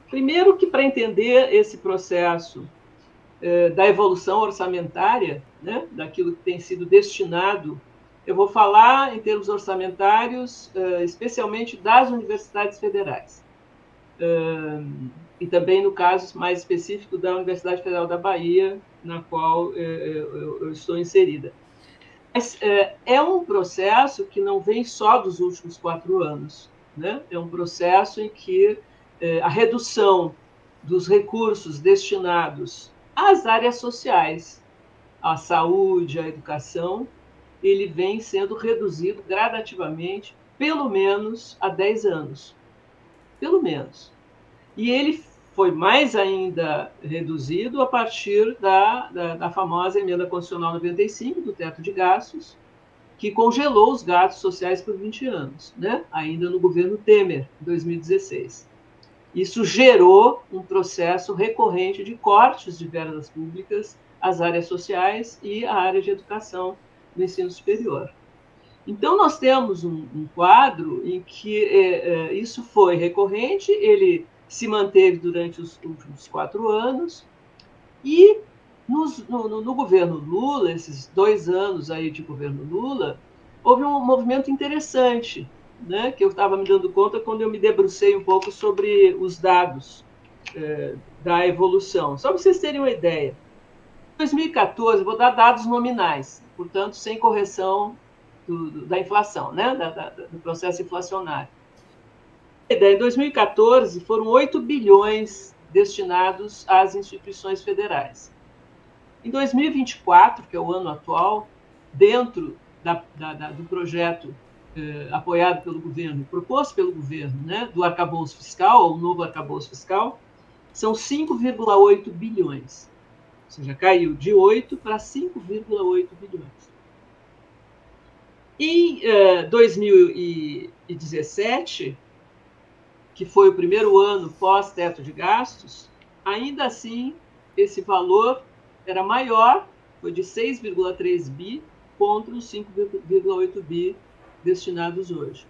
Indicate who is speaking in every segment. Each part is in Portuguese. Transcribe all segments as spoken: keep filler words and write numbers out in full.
Speaker 1: Primeiro que, para entender esse processo eh, da evolução orçamentária, né, daquilo que tem sido destinado, eu vou falar em termos orçamentários, eh, especialmente das universidades federais. Uh, e também no caso mais específico da Universidade Federal da Bahia, na qual eu, eu, eu estou inserida. Mas uh, é um processo que não vem só dos últimos quatro anos, né? É um processo em que uh, a redução dos recursos destinados às áreas sociais, à saúde, à educação, ele vem sendo reduzido gradativamente, pelo menos há dez anos. Pelo menos. E ele foi mais ainda reduzido a partir da, da, da famosa Emenda Constitucional noventa e cinco, do teto de gastos, que congelou os gastos sociais por vinte anos, né? Ainda no governo Temer, em dois mil e dezesseis. Isso gerou um processo recorrente de cortes de verbas públicas às áreas sociais e à área de educação do ensino superior. Então, nós temos um, um quadro em que é, é, isso foi recorrente, ele se manteve durante os últimos quatro anos, e nos, no, no governo Lula, esses dois anos aí de governo Lula, houve um movimento interessante, né, que eu estava me dando conta quando eu me debrucei um pouco sobre os dados é, da evolução. Só para vocês terem uma ideia, em dois mil e quatorze, vou dar dados nominais, portanto, sem correção do, do, da inflação, né, da, da, do processo inflacionário. Em dois mil e quatorze, foram oito bilhões destinados às instituições federais. Em dois mil e vinte e quatro, que é o ano atual, dentro da, da, da, do projeto eh, apoiado pelo governo, proposto pelo governo, né, do arcabouço fiscal, ou novo arcabouço fiscal, são cinco vírgula oito bilhões. Ou seja, caiu de oito para cinco vírgula oito bilhões. Em eh, dois mil e dezessete, que foi o primeiro ano pós-teto de gastos, ainda assim, esse valor era maior, foi de seis vírgula três bi contra os cinco vírgula oito bi destinados hoje.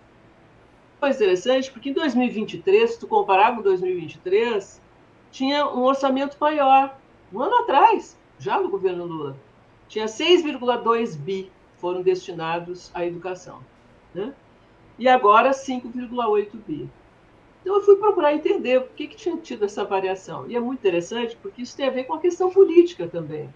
Speaker 1: Foi interessante porque em dois mil e vinte e três, se tu comparar com dois mil e vinte e três, tinha um orçamento maior. Um ano atrás, já no governo Lula, tinha seis vírgula dois bi foram destinados à educação, né? E agora cinco vírgula oito bi. Então, eu fui procurar entender por que, que tinha tido essa variação. E é muito interessante, porque isso tem a ver com a questão política também.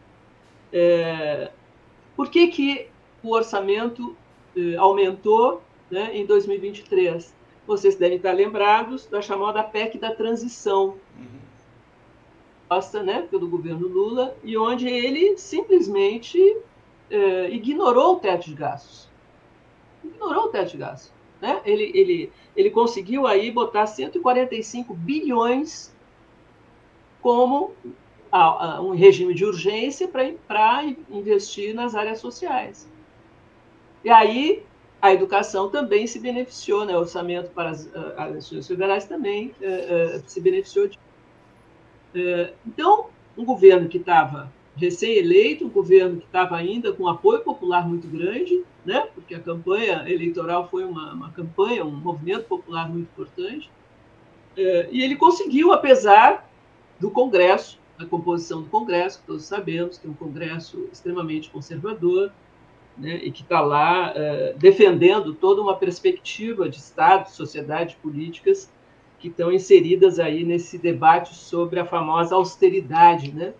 Speaker 1: É, por que, que o orçamento eh, aumentou, né, em dois mil e vinte e três? Vocês devem estar lembrados da chamada P E C da transição, posta, né, pelo governo Lula, e onde ele simplesmente eh, ignorou o teto de gastos. Ignorou o teto de gastos. Né? Ele, ele, ele conseguiu aí botar cento e quarenta e cinco bilhões como a, a, um regime de urgência para investir nas áreas sociais. E aí a educação também se beneficiou, né? O orçamento para as, as instituições federais também uh, uh, se beneficiou. De... Uh, então, um governo que estava recém-eleito, um governo que estava ainda com apoio popular muito grande, né? Porque a campanha eleitoral foi uma, uma campanha, um movimento popular muito importante, é, e ele conseguiu, apesar do Congresso, a composição do Congresso, que todos sabemos que é um Congresso extremamente conservador, né? E que está lá é, defendendo toda uma perspectiva de Estado, sociedade, políticas que estão inseridas aí nesse debate sobre a famosa austeridade, né?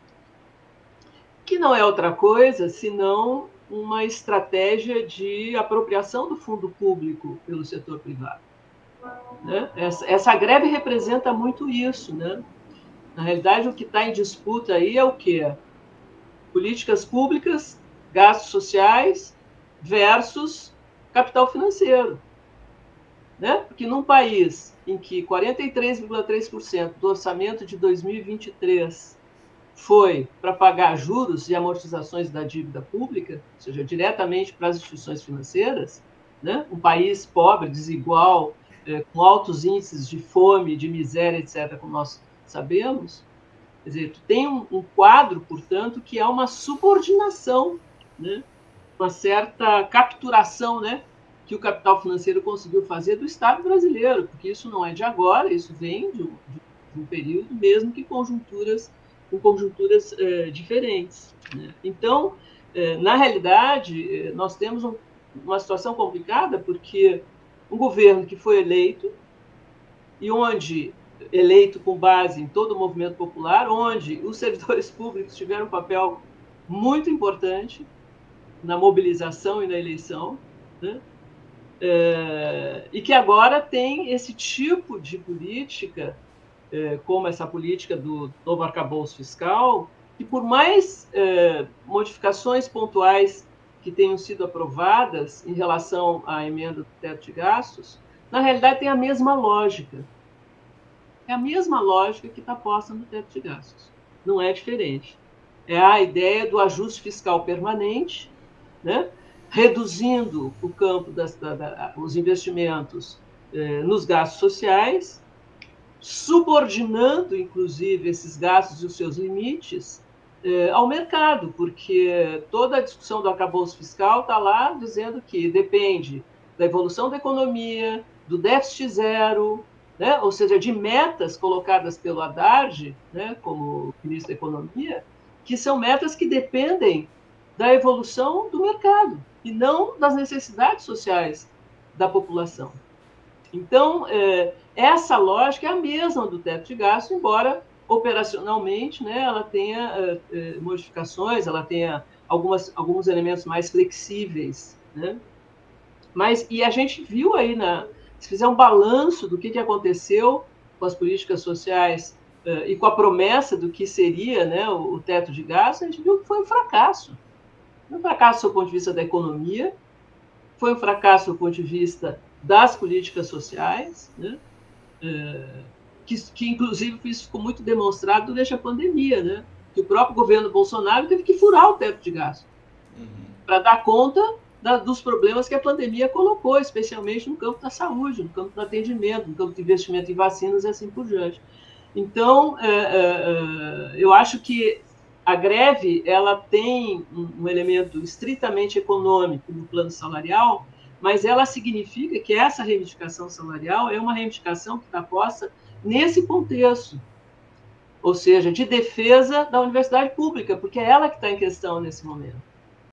Speaker 1: Que não é outra coisa senão uma estratégia de apropriação do fundo público pelo setor privado. Né? Essa, essa greve representa muito isso. Né? Na realidade, o que está em disputa aí é o quê? Políticas públicas, gastos sociais versus capital financeiro. Né? Porque num país em que quarenta e três vírgula três por cento do orçamento de dois mil e vinte e três foi para pagar juros e amortizações da dívida pública, ou seja, diretamente para as instituições financeiras, né? Um país pobre, desigual, é, com altos índices de fome, de miséria, etcétera, como nós sabemos, quer dizer, tu tem um, um quadro, portanto, que é uma subordinação, né? Uma certa capturação, né? Que o capital financeiro conseguiu fazer do Estado brasileiro, porque isso não é de agora, isso vem de, de um período, mesmo que conjunturas, com conjunturas eh, diferentes, né? Então, eh, na realidade, eh, nós temos um, uma situação complicada, porque um governo que foi eleito, e onde, eleito com base em todo o movimento popular, onde os servidores públicos tiveram um papel muito importante na mobilização e na eleição, né? É, e que agora tem esse tipo de política, é, como essa política do novo arcabouço fiscal, que por mais é, modificações pontuais que tenham sido aprovadas em relação à emenda do teto de gastos, na realidade tem a mesma lógica. É a mesma lógica que está posta no teto de gastos. Não é diferente. É a ideia do ajuste fiscal permanente, né? Reduzindo o campo das da, da, os investimentos eh, nos gastos sociais, subordinando, inclusive, esses gastos e os seus limites eh, ao mercado, porque toda a discussão do arcabouço fiscal está lá dizendo que depende da evolução da economia, do déficit zero, né? Ou seja, de metas colocadas pelo Haddad, né, como ministro da Economia, que são metas que dependem da evolução do mercado e não das necessidades sociais da população. Então, é, essa lógica é a mesma do teto de gasto, embora operacionalmente, né, ela tenha é, modificações, ela tenha algumas, alguns elementos mais flexíveis, né? Mas, e a gente viu aí, na, se fizer um balanço do que, que aconteceu com as políticas sociais uh, e com a promessa do que seria, né, o, o teto de gasto, a gente viu que foi um fracasso. Foi um fracasso do ponto de vista da economia, foi um fracasso do ponto de vista das políticas sociais, né, uh, que, que, inclusive, isso ficou muito demonstrado durante a pandemia, né, que o próprio governo Bolsonaro teve que furar o teto de gasto uhum. para dar conta Da, dos problemas que a pandemia colocou, especialmente no campo da saúde, no campo do atendimento, no campo de investimento em vacinas e assim por diante. Então, é, é, eu acho que a greve ela tem um, um elemento estritamente econômico no plano salarial, mas ela significa que essa reivindicação salarial é uma reivindicação que está posta nesse contexto, ou seja, de defesa da universidade pública, porque é ela que está em questão nesse momento.